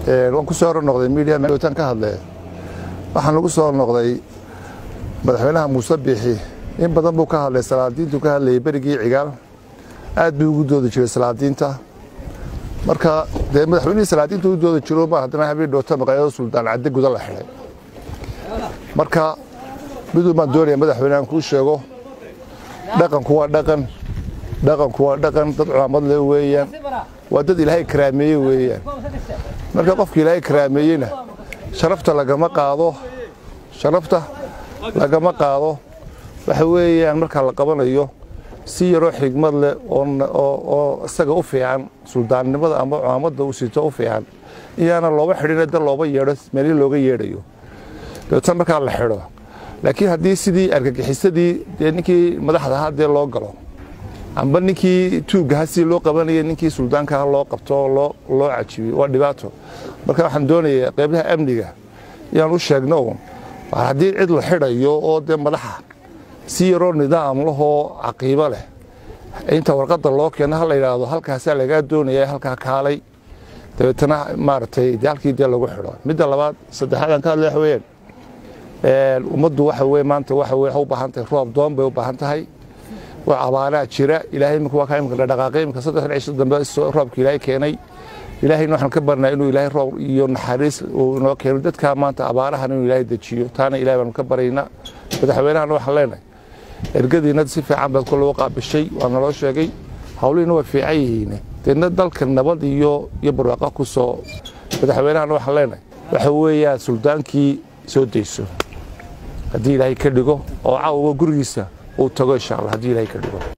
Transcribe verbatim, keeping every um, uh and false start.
waan ku soo noqday media meeltan ka hadlay waxaan lagu soo noqday madaxweynaha Muuse Biixi in badan buu ka hadlay salaadiintu ka hadlay berigii cigaal aad buu ugu doodi jiray salaadiinta marka de madaxweynaha salaadiintu ugu doodi jiray ma hadana habeen doorta maqaayado Suldaan Cadde guda la xiray marka miduu ma doonaya madaxweynaha ku sheego dhaqanku waa dhaqan dhaqanku waa dhaqan dad calaamad leh weeyaan waa dad Ilaahay karaameeyay weeyaan marka qofka Ilaahay karaameeyayna sharafta lagama qaado sharafta lagama qaado waxa weeyaan marka la qabanayo si yaro xigmad leh oo oo isaga u fiican suldaannimada ama calaamada uu sito u fiican iyana looba xidhin dad looba yeedho meel looga yeedhayo dadka marka la xidho laakiin hadii sidii argagixisadii ninkii madaxda hadee loo galo amba ninkii tuugaasi loo qabanayay ninkii suldaanka loo qabto loo loo cajiyo waa dhibaato marka waxaan doonayaa qaybaha amniga inaan u sheegno hadii cid la xidhayo oo de madaxa si yaro nidaam laho caqiibo leh inta warqada loo keeno hal yiraahdo halkaas laga doonayaa halka kaalay dabeetana maartay dalkii de lagu xidho midda labaad saddexaad ka hadlay weeyaan ee umadu waxa weey maanta waxa weey u baahan tahay roob doon bay u baahan tahay waa abaara jira Ilaahay markuu waa ka imka dhaqaaqeymka saddex cisho dambe roobka Ilaahay keenay Ilaahayna waxaan ka barnaa inuu Ilaahay roob iyo naxariis uu noo keeno dadka maanta abaarahan inuu Ilaahay dajiyo taana Ilaahay baan ka baraynaa madaxweynaha waxaan leenahay ergadiina si fiican baad kula qaabishay waana loo sheegay hawliina waa fiican yihiin deena dalka nabad iyo iyo barwaaqo ku soo madaxweynaha waxaan leenahay waxa weeyaa suldaankii soo deyso hadii Ilaahay ka dhigo oo caawa gurigiisa uu tago insha Allah hadii Ilaahay ka dhigo